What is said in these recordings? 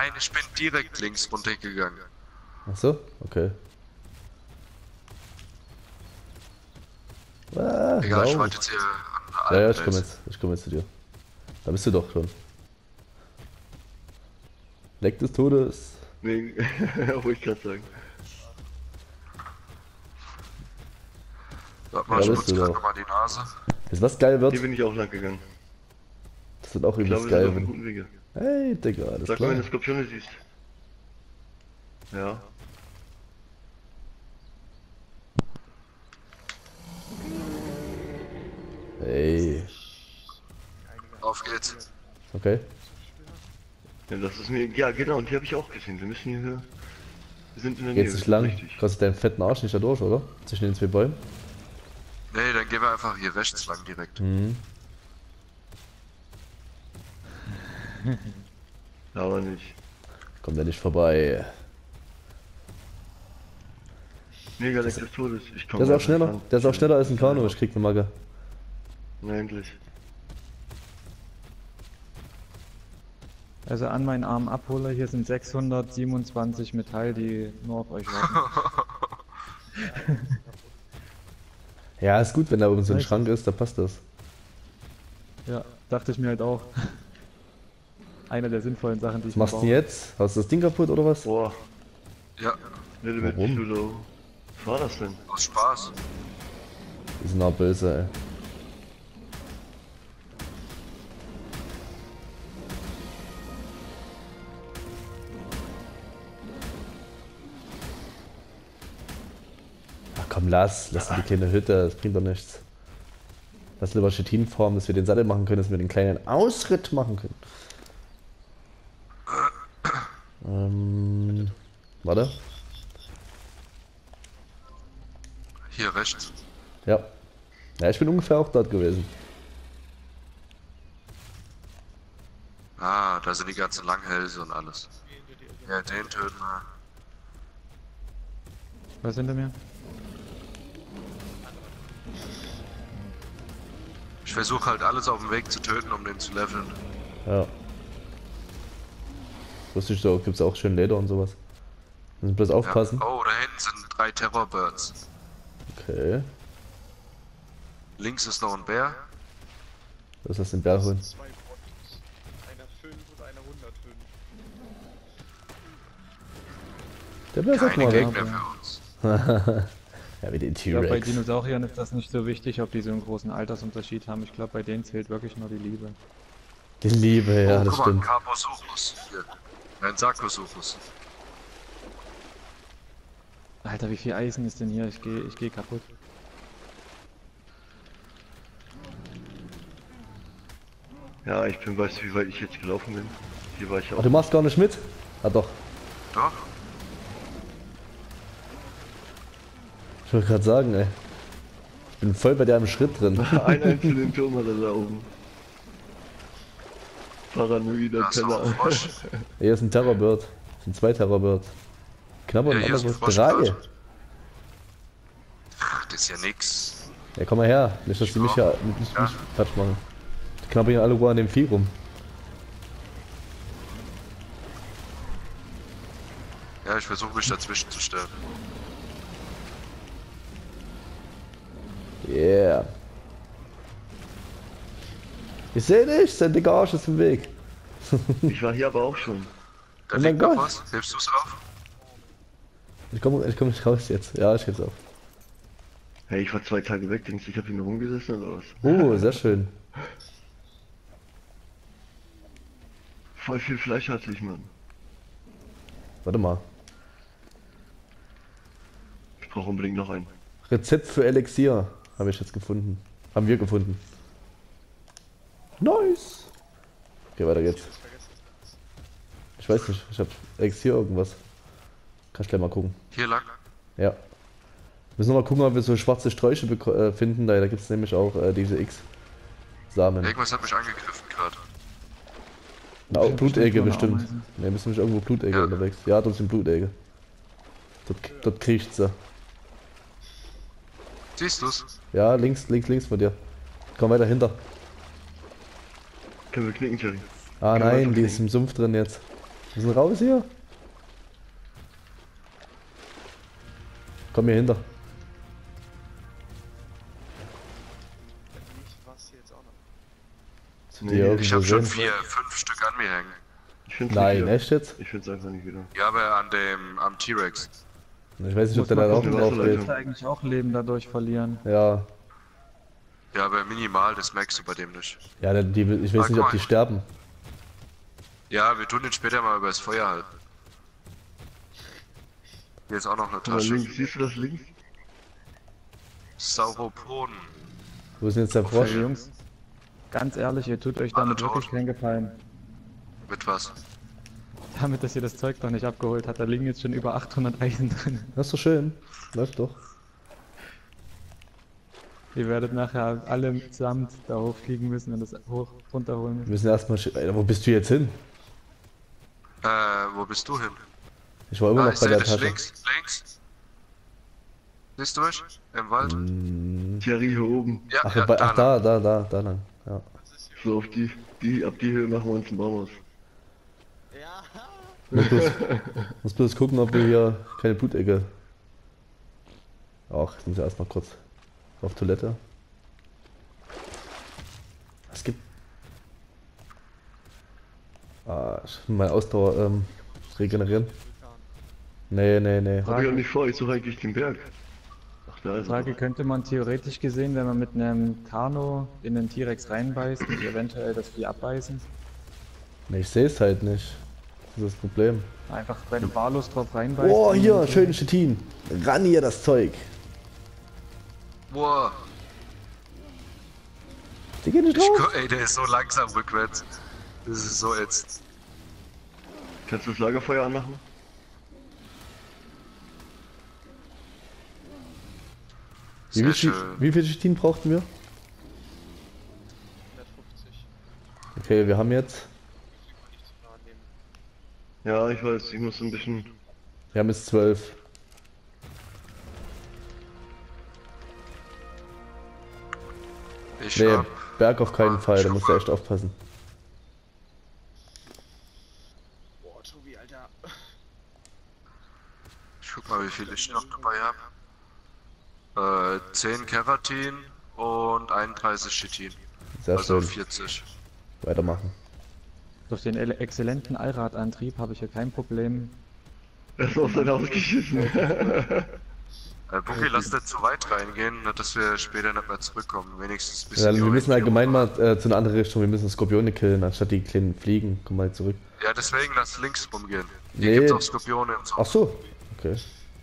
Nein, ich bin direkt links runtergegangen. Ach so? Okay. Egal, ich lauf. warte jetzt hier an Ja, der ja, Alten ich komme jetzt zu dir. Da bist du doch schon. Leck des Todes. Nee, wollte ich gerade sagen. Warte mal, Da ich bist putze du gerade doch. nochmal die Nase. Ist was geil wird? Hier bin ich auch lang gegangen. Das wird auch Ich übelst glaube, wir sind auf geil. einem guten Wege. Hey, Digga, alles Sag mal, klar. wenn du Skorpione siehst. Ja. Hey. Auf geht's. Okay. Ja, das ist mir. Ja, genau, und die habe ich auch gesehen. Wir müssen hier. Wir sind in der Geht's Nähe. nicht lang? Richtig. Kostet deinen fetten Arsch nicht da durch, oder? Zwischen den zwei Bäumen? Nee, dann gehen wir einfach hier rechts lang direkt. Mhm. Aber nicht. Kommt der nicht vorbei. Mega Leck des Todes. Ich Der komme ist auch schneller. Der ist auch schneller als ein Kanu. Ich krieg eine Macke. Na, endlich. Also an meinen armen Abholer, hier sind 627 Metall, die nur auf euch warten. Ja, ist gut, wenn da oben so ein Nice. Schrank ist, da passt das. Ja, dachte ich mir halt auch. Eine der sinnvollen Sachen, die ich Was machst du denn mir jetzt? Hast du das Ding kaputt oder was? Boah, Ja, little bit Warum? too low. Was war das denn? aus Spaß. Die sind auch böse, ey. Ach komm, lass die kleine Hütte, das bringt doch nichts. Lass lieber Chitin formen, dass wir den Sattel machen können, dass wir den kleinen Ausritt machen können. Warte. Hier rechts. Ja. Ja, ich bin ungefähr auch dort gewesen. Ah, da sind die ganzen Langhälse und alles. Ja, den töten wir. Was hinter mir? Ich versuche halt alles auf dem Weg zu töten, um den zu leveln. Ja. Wusste ich so, gibt's auch schön Leder und sowas. Müssen bloß Ja. aufpassen. Oh, da hinten sind 3 Terrorbirds. Okay. Links ist noch ein Bär. Was ist das, den Bär holen? Zwei Bottoms. Einer 5 und einer 105. Der Bär sagt Keine mal, Gegner ja. für uns. ja, wie den Ich glaube, bei T-Rex. Dinosauriern ist das nicht so wichtig, ob die so einen großen Altersunterschied haben. Ich glaube, bei denen zählt wirklich nur die Liebe. Die Liebe, ja, oh, das guck mal, stimmt. Carposuchus. Hier. Ein Sarkosuchus. Alter, wie viel Eisen ist denn hier? Ich geh kaputt. Ja, ich bin, weißt du, wie weit ich jetzt gelaufen bin? Hier war ich Ach, auch. du machst gar nicht mit? Ah doch, Doch? ich wollte gerade sagen, ey. Ich bin voll bei dir im Schritt drin. Einen einzelnen Turm hat er da oben. Paranoider Da ist noch ein Teller. Frosch. Hier ist ein Terrorbird. Das sind 2 Terrorbirds. Knapp und Ja, hier ist ein anderes Frosch. 3. Ach, das ist ja nix. Ja, komm mal her. Nicht, dass die mich ja nicht Quatsch machen. Die knabbern hier alle an dem Vieh rum. Ja, ich versuche mich dazwischen zu stellen. Yeah. Ich seh dich, sein dicker Arsch ist im Weg. Ich war hier aber auch schon. Da Oh mein liegt noch Gott. was. Hilfst du es auf? Ich komm nicht raus jetzt. Ja, ich geb's auf. Hey, ich war 2 Tage weg, denkst du, ich hab hier nur rumgesessen oder was? Sehr schön. Voll viel Fleisch hatte ich, Mann. Warte mal. Ich brauche unbedingt noch einen. Rezept für Elixier habe ich jetzt gefunden. Haben wir gefunden. Nice. Okay, weiter geht's. Ich weiß nicht, ich hab Elixier irgendwas. Kannst gleich mal gucken. Hier lang. Ja. Müssen noch mal gucken, ob wir so schwarze Sträuche finden. Da gibt's nämlich auch diese X-Samen. Irgendwas hat mich angegriffen gerade. Na, Blutegge nur eine bestimmt. Ameise. Ne, müssen nicht irgendwo Blutegge Ja. unterwegs. Ja, dort sind Blutegge. Dort kriecht sie. Siehst du's? Ja, links von dir. Komm weiter hinter. Können wir knicken, Jerry? Ah Kann man nein, einfach die ist im Sumpf drin jetzt. Wir sind raus hier. Komm hier hinter. Ich was hier jetzt auch noch. Zu dir irgendwo Ich habe schon sehen. 5 Stück an mir hängen. Ich find's Nein, nicht wieder. echt jetzt? Ich find's einfach nicht wieder. Ja, aber am T-Rex. Ich weiß nicht, ob Muss der man da auch gucken, drauf Wasserleitung. geht. dass eigentlich auch Leben dadurch verlieren. Ja. Ja, aber minimal, das merkst du bei dem nicht. Ja, ich weiß nicht, ob die sterben. Ja, wir tun den später mal übers Feuer halten. Hier ist auch noch eine Guck mal, Tasche. links, siehst du das links? Sauropoden. Wo ist denn jetzt der Okay, Frosch? Jungs, ganz ehrlich, ihr tut euch damit Alle tot. wirklich keinen Gefallen. Mit was? Damit, dass ihr das Zeug noch nicht abgeholt habt, da liegen jetzt schon über 800 Eisen drin. Das ist doch schön. Läuft doch. Ihr werdet nachher alle mitsamt da hochfliegen müssen und das runterholen Wir müssen. müssen erstmal. Alter, wo bist du jetzt hin? Wo bist du hin? Ich war immer Ah, noch ich bei seh der dich Tasche. links. Siehst du mich? Im Wald? Thierry hier oben. Ja, Ach, ja, ach lang. da lang. Ja. So auf ab die Höhe machen wir uns einen Baum aus. Muss bloß gucken, ob wir hier keine Blutecke. Ach, ich muss ja erstmal kurz auf Toilette. Es gibt. Ich will meine Ausdauer regenerieren. Nee. Hab ich auch nicht vor, ich suche eigentlich den Berg. Ach, da ist Frage er. könnte man theoretisch gesehen, wenn man mit einem Kano in den T-Rex reinbeißt und eventuell das Vieh abbeißen, Nee, ich sehe es halt nicht. Das ist das Problem. einfach bei dem Walus drauf reinbeißen. Oh, hier, schön Stettin. Ran hier das Zeug. Boah, Die gehen nicht drauf. ey, der ist so langsam rückwärts. Das ist so ätzend. Kannst du das Lagerfeuer anmachen? Sehr schön. Wie viel Stettin brauchten wir? 150. Okay, wir haben jetzt. Nicht zu nah nehmen. Ja, ich weiß, ich muss ein bisschen. Wir haben jetzt 12. Ich Nee, hab, Berg auf keinen Fall, da musst du echt aufpassen. Boah, Tobi, Alter. ich guck mal, wie viel ich noch dabei habe. 10 Keratin und 31 Chitin. Sehr Also schön. 40. Weitermachen. Durch den exzellenten Allradantrieb habe ich hier kein Problem. Er ist aus sein Haus geschissen. Buki, lass nicht zu weit reingehen, nicht, dass wir später nicht mehr zurückkommen. Wenigstens ein Ja, bisschen. wir müssen Orientierung allgemein mal haben. zu einer anderen Richtung. Wir müssen Skorpione killen, anstatt die kleinen Fliegen. Komm mal zurück. Ja, deswegen lass links rumgehen. Hier Nee. gibt's auch Skorpione und so. Ach so. Okay.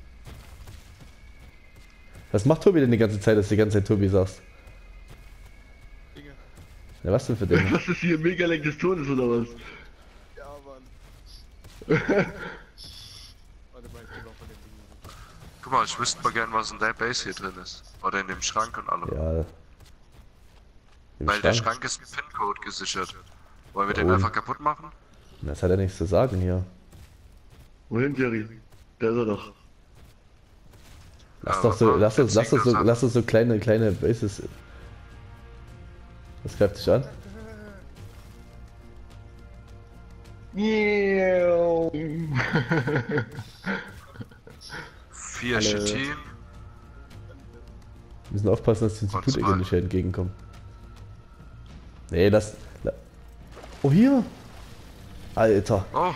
Was macht Tobi denn die ganze Zeit, dass du die ganze Zeit Tobi sagst? Dinge. Ja, was denn für Dinge? Was ist hier mega Lenk des Todes oder was? Ja, Mann. Warte mal, ich geh mal von den Dingen runter. Guck mal, ich wüsste mal gern, was in der Base hier drin ist. Oder in dem Schrank und allem. Ja. Im Weil der Schrank. Schrank ist mit PIN-Code gesichert. Wollen wir den Warum? einfach kaputt machen? Das hat ja nichts zu sagen hier. Wohin, Thierry? Da ist er doch. Lass Ja, doch so, was war das? lass uns so kleine Bases. Das greift dich an. Yeah. 4 Alle- Chitin. Wir müssen aufpassen, dass die uns die Und Blutecke zwei. nicht hier entgegenkommen. Nee, Oh, hier! Alter. Oh,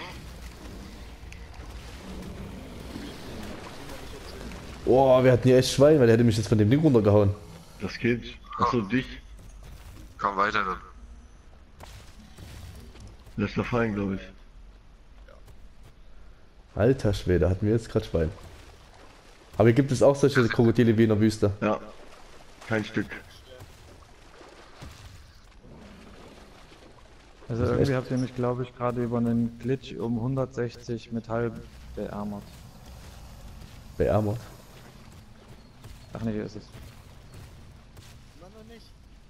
Oh, wir hatten hier echt Schwein, weil der hätte mich jetzt von dem Ding runtergehauen. Das geht. Achso, dich. komm weiter dann. Lässt er fallen, glaube ich. Alter Schwede, hatten wir jetzt gerade Schwein. Aber gibt es auch solche Krokodile wie in der Wüste? Ja. Kein Stück. Also Das ist irgendwie echt- habt ihr mich, glaube ich, gerade über einen Glitch um 160 Metall beärmert. Beärmert. Ach nee, hier ist es. Nein, noch nicht.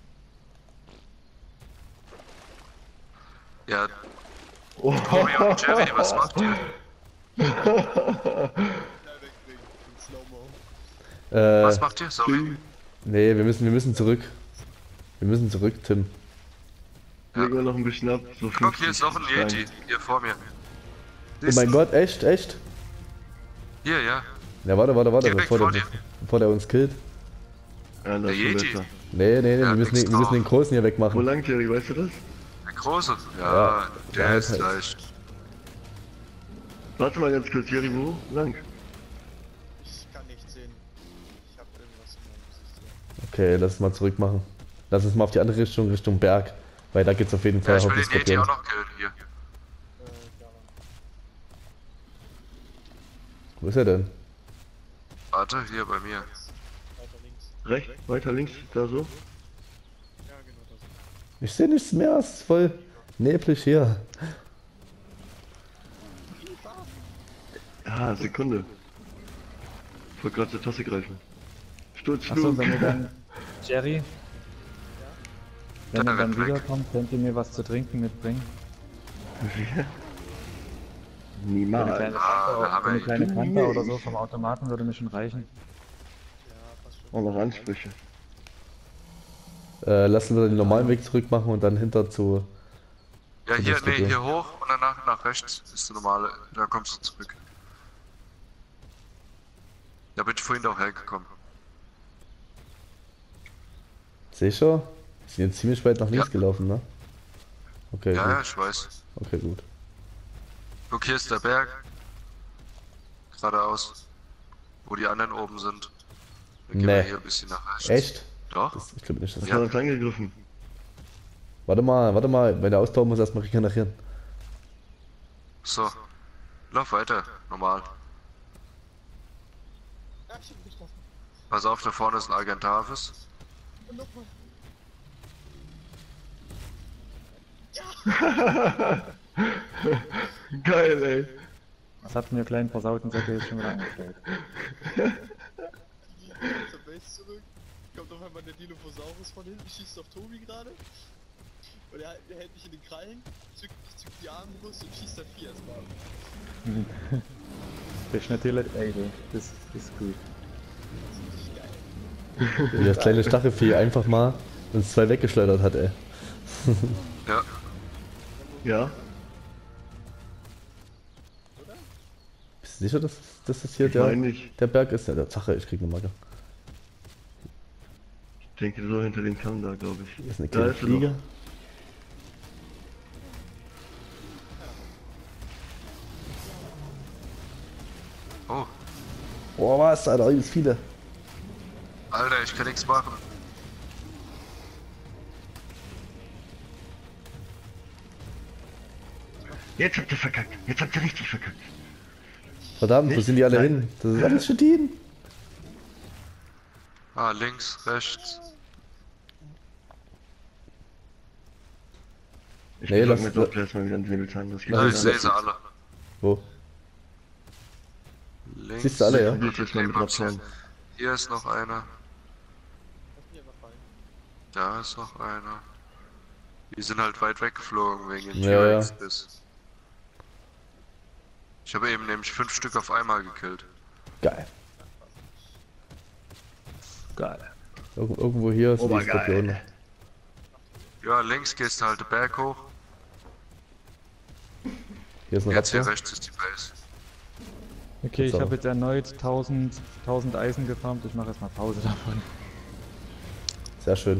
Ja. Tobi und Jerry, was macht ihr? Ja, wegbringen. In Slow-Mo. Was macht ihr? Sorry. Nee, wir müssen zurück. Wir müssen zurück, Tim. Legen wir noch ein bisschen ab. So Guck, hier ist noch ein 50 Yeti. Hier vor mir. Oh mein Gott, echt, echt? Hier, ja. Ja, warte, Direkt bevor vor der, dir. bevor der uns killt. Ja, das Der ist schon Yeti. besser. Nee, Ja, wir nix müssen drauf. den Großen hier Wo wegmachen. lang, Jerry, weißt du das? Der Große? Ja, Ja, der halt ist halt. leicht. Warte mal ganz kurz, Jerry, wo lang? Ich kann nicht sehen. Ich habe irgendwas in meinem Gesicht. Okay, lass es mal zurück machen. Lass uns mal auf die andere Richtung, Richtung Berg. Weil da geht's auf jeden Ja, Fall ich will hauptsächlich den Yeti auch Skorpion. noch killen hier. Daran. Wo ist er denn? Warte, hier bei mir. Weiter links. Rechts, weiter links, da so. Ja, genau das. Ich sehe nichts mehr, es ist voll neblig hier. Ja, Sekunde. Ich wollte gerade zur Tasse greifen. Sturz, Achso, wenn ihr dann, Jerry, wenn Der ihr dann rennt weg. wiederkommt, könnt ihr mir was zu trinken mitbringen? Eine Niemals. kleine da Fanta, haben wir eine ihn. kleine Fanta oder so vom Automaten würde mir schon reichen. Ja, passt schon. Auch noch Ansprüche. Lassen wir den normalen Weg zurück machen und dann hinter zu. Ja, Zu hier, dem Skorpion. hier hoch und danach nach rechts ist der normale. Da kommst du zurück. Da bin ich vorhin auch hergekommen. Sicher? Wir sind jetzt ziemlich weit nach links Ja. gelaufen, ne? Okay, Ja, ja, gut. ich weiß. Okay, gut. Guck, hier ist der Berg. Geradeaus. Wo die anderen oben sind. Dann gehen wir Nee. hier ein bisschen nach rechts. Echt? Doch. Das, ich glaube nicht, dass Das Ja. hat uns angegriffen. Warte mal, wenn der austauchen muss, erstmal regenerieren. So. Lauf weiter. Normal. Ja, ich hab mich getroffen. Pass auf, da vorne ist ein Argentavis. Und nochmal. Geil, ey. Was habt ihr mir kleinen versauten Säcke jetzt schon wieder angestellt? Die geht zur Base zurück. Kommt auf einmal der Dilophosaurus von hinten, schießt auf Tobi gerade. Und er hält mich in den Krallen, zückt die Armbrust und schießt dann 4 erstmal ab. Das ist natürlich, ey, das ist gut. Wie das kleine Stachelvieh einfach mal uns 2 weggeschleudert hat, ey. Ja. Ja? Bist du sicher, dass das hier Ich meine der, nicht. der Berg ist? Ja, der Sache, ich krieg eine Macke. Ich denke so hinter dem Kamm da, glaube ich. Hier ist eine Da kleine ist er Fliege. doch. Oh. Boah, was, Alter, übelst viele. Alter, ich kann nichts machen. Jetzt habt ihr verkackt. Jetzt habt ihr richtig verkackt. Verdammt, wo Nicht? sind die alle Nein. hin? Das ist alles für die. Ah, links, rechts. Ich Nee, besorge lass- mir jetzt auch erstmal wieder einen Säbelzahn. Das geht Lass Ja, nicht ich uns- an. sehe sie alle. Wo? Links. Siehst du alle, ja? Probier's jetzt mal mit Raptoren. Hier ist noch einer. Lass mich einfach fallen. Da ist noch einer. Die sind halt weit weggeflogen wegen dem Ja, ja. T-Rex-Biss. Ich habe eben nämlich 5 Stück auf einmal gekillt. Geil. Geil. Irgendwo hier sind die Obergeil. Skorpione. Ja, links gehst du halt den Berg hoch. Hier ist ein Jetzt hier Raptor. rechts ist die Base. Okay, ich So. habe jetzt erneut 1000 Eisen gefarmt. Ich mache erstmal Pause davon. Sehr schön.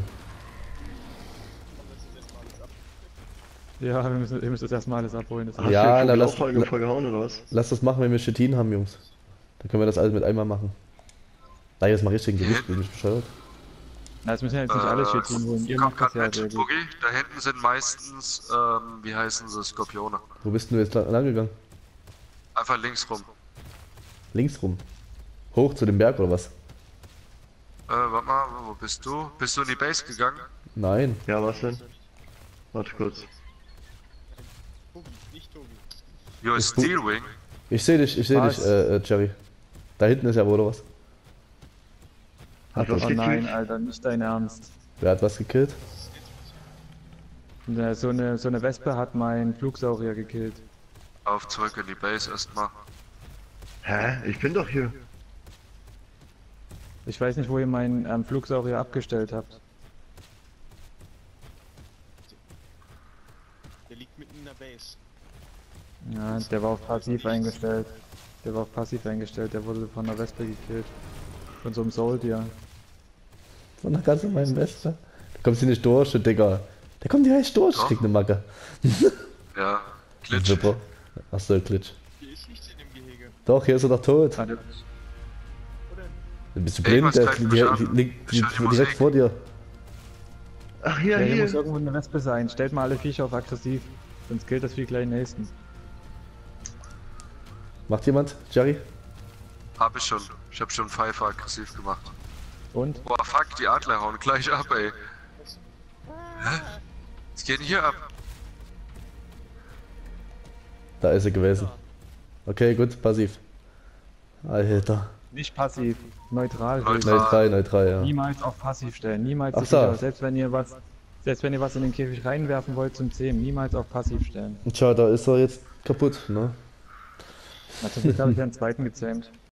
Komm, lass uns jetzt mal alles ab. Ja, ihr müsst das erstmal alles abholen. Das Hast Ja, du na, den lass- Vogel auch voll gehauen oder was? Lasst das machen, wenn wir Chitin haben, Jungs. Dann können wir das alles mit einmal machen. Da jetzt mal richtig Gewicht, bin ich bescheuert. Na, es müssen ja jetzt nicht alle Shit holen. Ihr kommt macht das gerade ja mit, sehr gut. Boogie. Da hinten sind meistens, wie heißen sie, Skorpione. Wo bist denn du jetzt lang gegangen? Einfach links rum. Links rum. Hoch zu dem Berg oder was? Warte mal, wo bist du? Bist du in die Base gegangen? Nein. Ja, was denn? Warte kurz. Tobi, nicht Tobi. Yo, Steelwing. Ich sehe dich, Was? Jerry. Da hinten ist er, oder was? Hat was Oh nein, gekillt? Alter, nicht dein Ernst. Wer hat was gekillt? So eine Wespe hat meinen Flugsaurier gekillt. Auf zurück in die Base erstmal. Hä? Ich bin doch hier. Ich weiß nicht, wo ihr meinen Flugsaurier abgestellt habt. Der liegt mitten in der Base. Ja, der war auf passiv eingestellt. Der war auf passiv eingestellt, der wurde von der Wespe gekillt. Von so einem Soldier. Von der ganz normalen Weste. Da kommst du nicht durch, du Digga. Der kommt direkt durch, Doch. kriegt eine Macke. Ja, Glitch. Super. Achso, Glitch. Hier ist nicht in dem Gehege. Doch, hier ist er doch tot. Warte. Wo denn? Dann bist du Irgendwas blind, greift mich an. liegt Ich höre die direkt Musik. vor dir. Ach ja, Ja, hier hier. muss irgendwo eine Wespe sein. Stellt mal alle Viecher auf aggressiv. Sonst killt das Vieh gleich den nächsten. Macht jemand? Jerry? Hab ich schon. Ich hab schon Pfeife aggressiv gemacht. Und? Boah, fuck, die Adler hauen gleich ab, ey. Hä? Was geht denn hier ab? Da ist er gewesen. Okay, gut, passiv. Alter. Nicht passiv. Neutral. Neutral. Neutral, ja. Niemals auf passiv stellen. Niemals Ach die so. Viecher. Selbst wenn ihr was in den Käfig reinwerfen wollt zum Zähmen. Niemals auf passiv stellen. Tja, da ist er jetzt kaputt, ne? Also, jetzt habe ich einen zweiten gezähmt.